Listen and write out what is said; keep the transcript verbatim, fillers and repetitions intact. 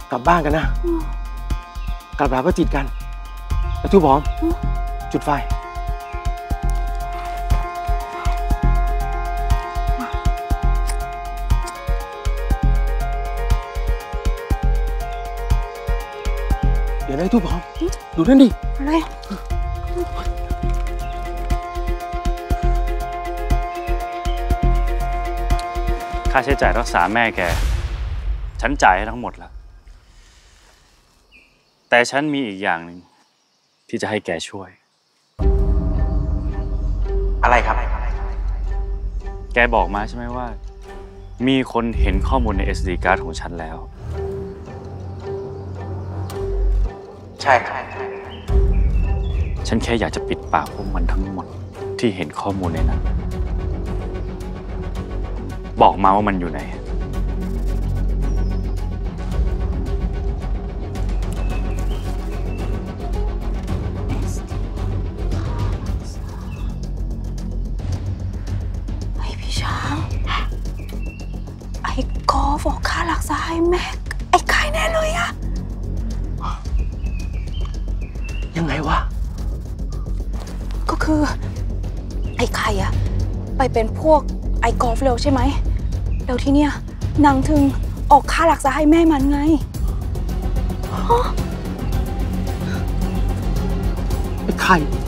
กลับบ้านกันนะกลับหาพระจิตกันแล้วทุบหอมจุดไฟเดี๋ยวนะทุบหอมดูนั่นดิอะไรค่าใช้จ่ายรักษาแม่แกฉันจ่ายให้ทั้งหมดแล้วแต่ฉันมีอีกอย่างหนึ่งที่จะให้แกช่วยอะไรครับแกบอกมาใช่ไหมว่ามีคนเห็นข้อมูลใน เอส ดี card ของฉันแล้วใช่ครับฉันแค่อยากจะปิดปากพวกมันทั้งหมดที่เห็นข้อมูลในนั้นบอกมาว่ามันอยู่ไหนไอ้พี่ช้างไอ้กอล์ฟบอกค่ารักษาให้แม่ไอ้ไข่แน่เลยอะยังไงวะก็คือไอ้ไข่อะไปเป็นพวกไอ้กอล์ฟเร็วใช่ไหมแล้วที่เนี้ยนางถึงออกค่ารักษาให้แม่มันไงไอ้ไข่